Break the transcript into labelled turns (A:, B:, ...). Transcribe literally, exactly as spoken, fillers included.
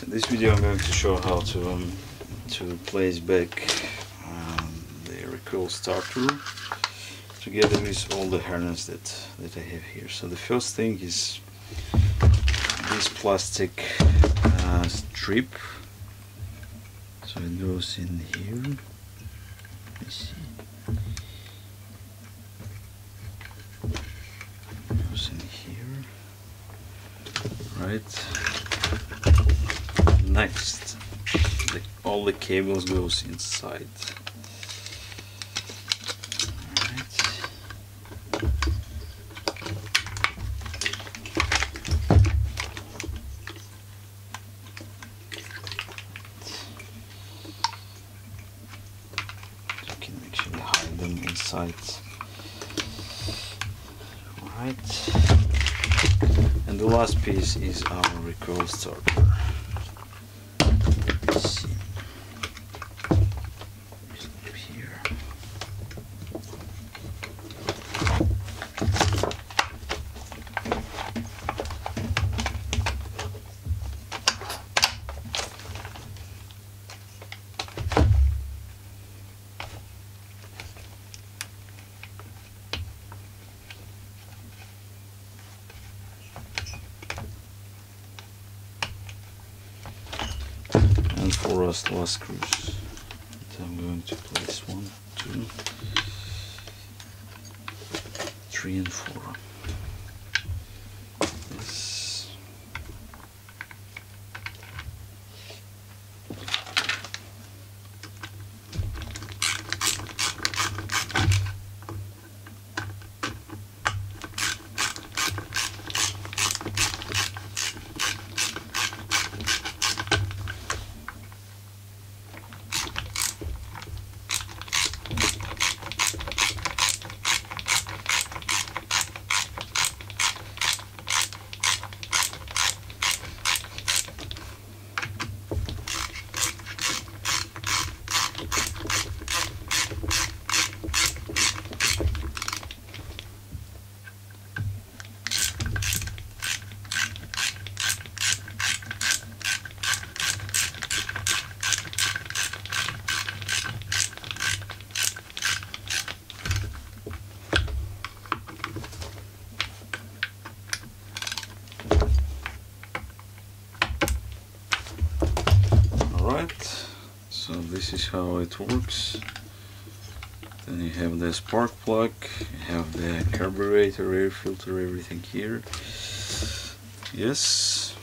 A: this video I'm going to show how to um, to place back um, the recoil starter together with all the harness that that I have here. So the first thing is this plastic uh, strip. So it goes in here. Let me see. It goes in here. Right. Next, the, all the cables goes inside. Inside. Alright, and the last piece is our recoil starter. Let's see. Up here. And for us last screws, I'm going to place one, two, three, and four. This. Alright, so this is how it works. Then you have the spark plug, you have the carburetor, air filter, everything here. Yes,